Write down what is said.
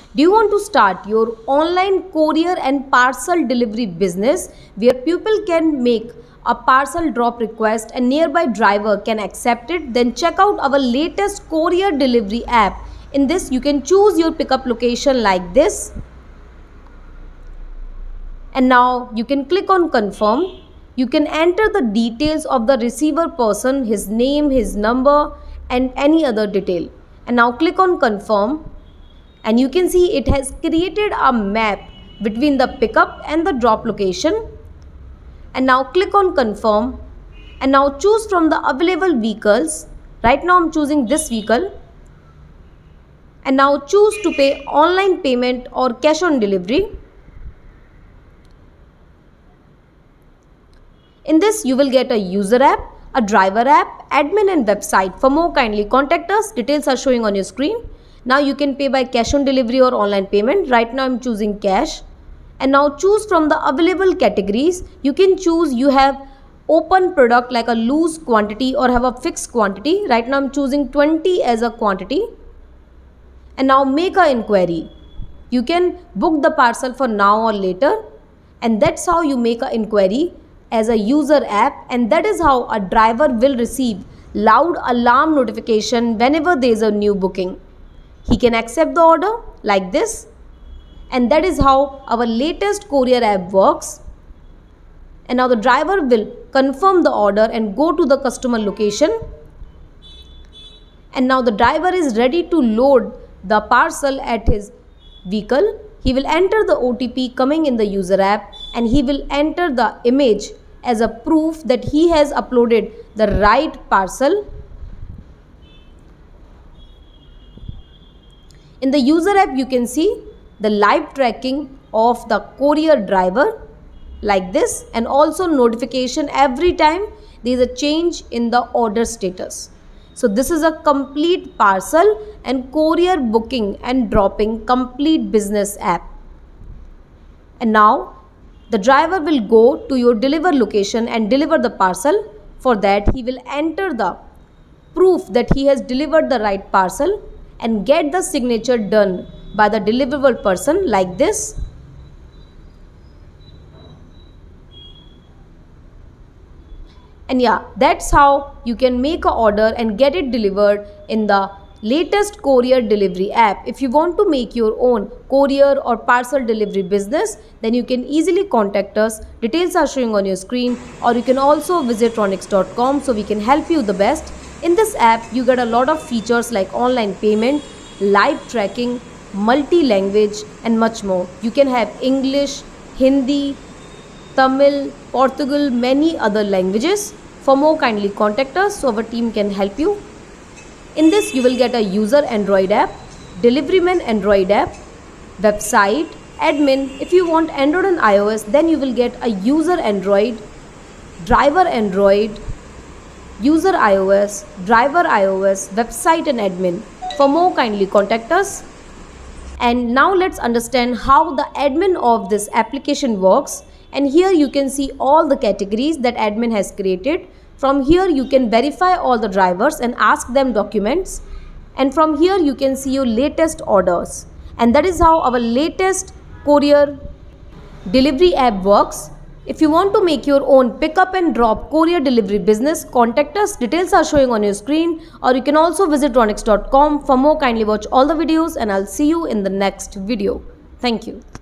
Do you want to start your online courier and parcel delivery business where people can make a parcel drop request and nearby driver can accept it? Then check out our latest courier delivery app. In this, you can choose your pickup location like this. And now you can click on confirm. You can enter the details of the receiver person, his name, his number and any other detail. And now click on confirm. And you can see it has created a map between the pickup and the drop location. And now click on confirm. And now choose from the available vehicles. Right now I'm choosing this vehicle. And now choose to pay online payment or cash on delivery. In this you will get a user app, a driver app, admin and website. For more, kindly contact us. Details are showing on your screen. Now you can pay by cash on delivery or online payment. Right now I'm choosing cash. And now choose from the available categories. You can choose, you have open product like a loose quantity or have a fixed quantity. Right now I'm choosing 20 as a quantity. And now make an inquiry. You can book the parcel for now or later. And that's how you make an inquiry as a user app. And that is how a driver will receive loud alarm notification whenever there is a new booking. He can accept the order like this, and that is how our latest courier app works. And now the driver will confirm the order and go to the customer location. And now the driver is ready to load the parcel at his vehicle. He will enter the OTP coming in the user app and he will enter the image as a proof that he has uploaded the right parcel. In the user app, you can see the live tracking of the courier driver like this, and also notification every time there is a change in the order status. So this is a complete parcel and courier booking and dropping complete business app. And now the driver will go to your deliver location and deliver the parcel. For that, he will enter the proof that he has delivered the right parcel and get the signature done by the deliverable person like this. And yeah, that's how you can make an order and get it delivered in the latest courier delivery app. If you want to make your own courier or parcel delivery business, then you can easily contact us. Details are showing on your screen, or you can also visit raunix.com so we can help you the best. In this app, you get a lot of features like online payment, live tracking, multi-language and much more. You can have English, Hindi, Tamil, Portugal, many other languages. For more, kindly contact us so our team can help you. In this, you will get a user Android app, deliveryman Android app, website, admin. If you want Android and iOS, then you will get a user Android, driver Android, user iOS, driver iOS, website and admin. For more, kindly contact us. And now let's understand how the admin of this application works. And here you can see all the categories that admin has created. From here you can verify all the drivers and ask them documents. And from here you can see your latest orders. And that is how our latest courier delivery app works. If you want to make your own pickup and drop courier delivery business, contact us. Details are showing on your screen, or you can also visit raunix.com. For more, kindly watch all the videos and I'll see you in the next video. Thank you.